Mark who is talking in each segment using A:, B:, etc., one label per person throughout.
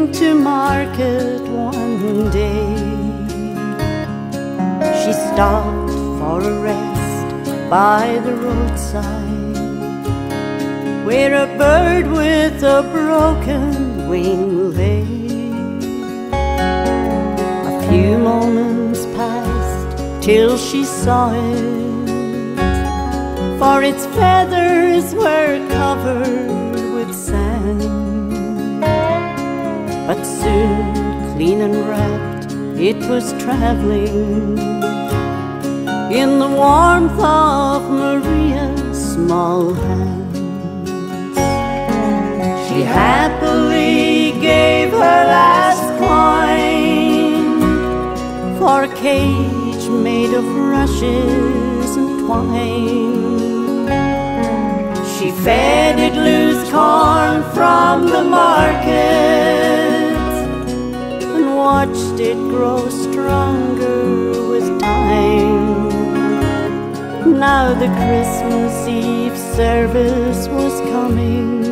A: to market one day. She stopped for a rest by the roadside, where a bird with a broken wing lay. A few moments passed till she saw it, for its feathers were covered with sand. But soon, clean and wrapped, it was traveling in the warmth of Maria's small hands. She happily gave her last coin for a cage made of rushes and twine. She fed it loose corn from the market and watched it grow stronger with time. Now the Christmas Eve service was coming,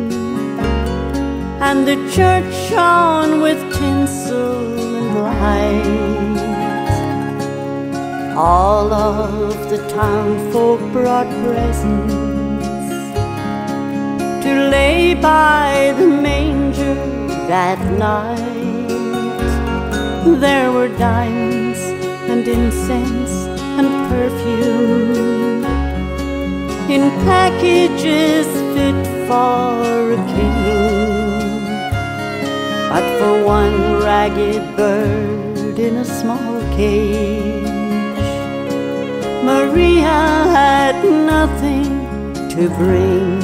A: and the church shone with tinsel and light. All of the townfolk brought presents to lay by the manger that night. There were diamonds and incense and perfume in packages fit for a king. But for one ragged bird in a small cage, Maria had nothing to bring.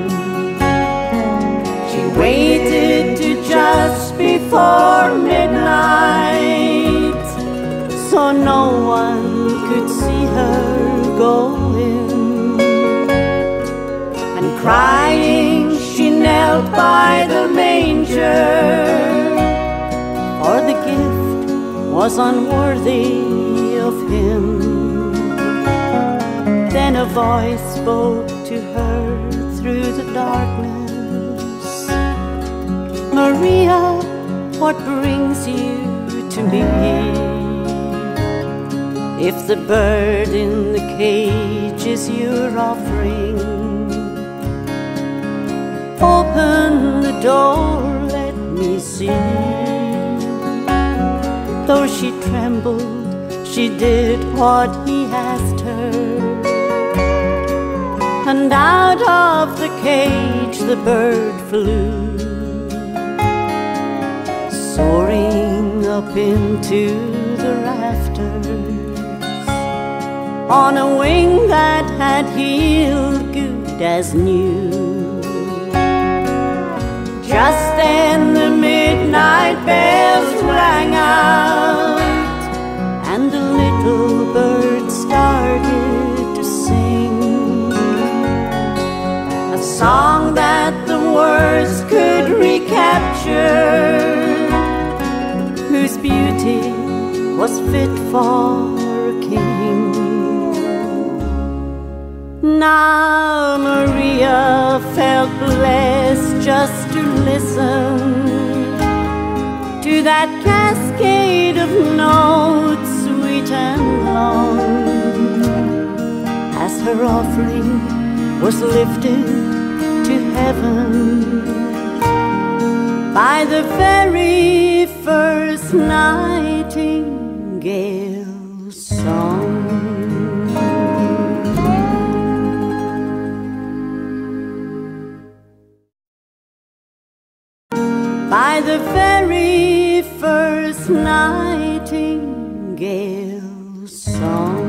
A: She waited to just before midnight, so no one could see her go in. And crying, she knelt by the manger, for the gift was unworthy of him. Then a voice spoke to her through the darkness, Maria, what brings you to me? If the bird in the cage is your offering, open the door, let me see. Though she trembled, she did what he asked her, and out of the cage the bird flew, soaring up into the rafters on a wing that had healed good as new. Just then the midnight bells rang out, and the little bird started to sing a song that the words could recapture, whose beauty was fit for a king. Now Maria felt blessed just to listen to that cascade of notes, sweet and long, as her offering was lifted to heaven by the very first nightingale song. By the very first nightingale song.